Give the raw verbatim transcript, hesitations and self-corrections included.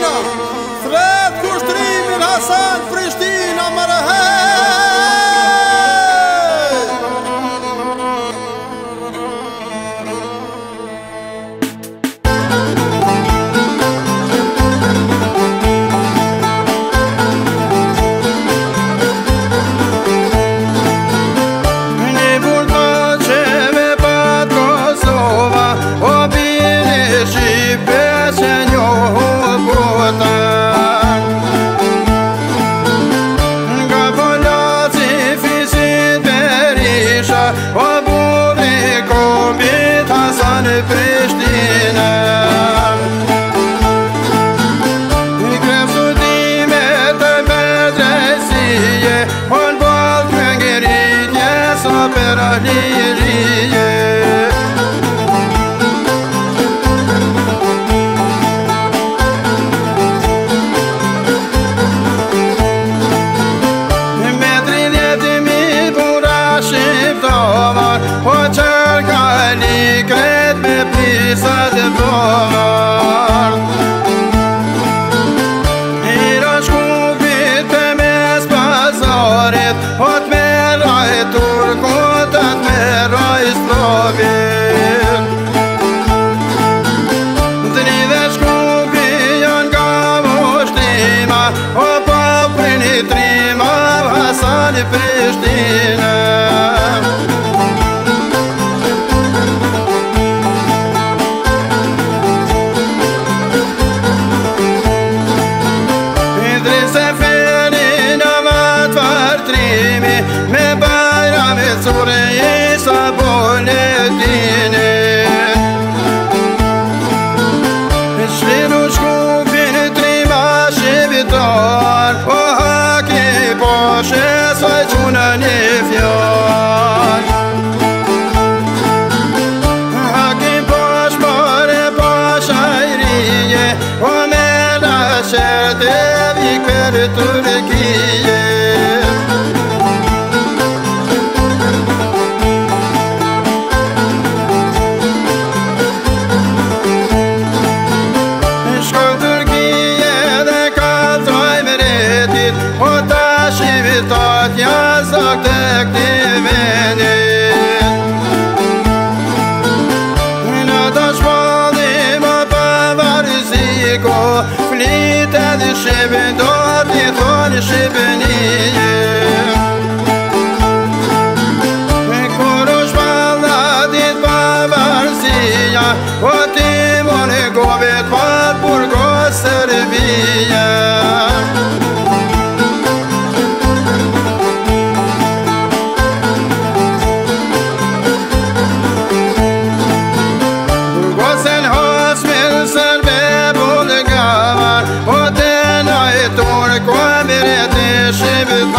Thret kushtrimin Hasan Prishtina Marahe. Prishtina Krepsutime të bedresie On bol këngëritje Sa për ahlirije Me tridhjetimi bura shqiptomar O qërka likret me pisa të bomar Ira shkupit të mes pazarit O të meraj turkot, o të meraj slovit Dridhe shkupi janë nga moshtima O pa prini trima Hasan Prishtina Me Bayramit Suriye sa boletine Shliru shkupin trima shqipitar O haki poshe sa quna një fjall Haki posh more poshajrije O me la sherte vik për Turkije Shqipitat jazak të këti venit Në të shpallim o pavarësiko Flit edhe shqipitat i thonë shqipënije Kur u shpallatit pavarësia O timon e govet pat Burgos Serbia Shqipitat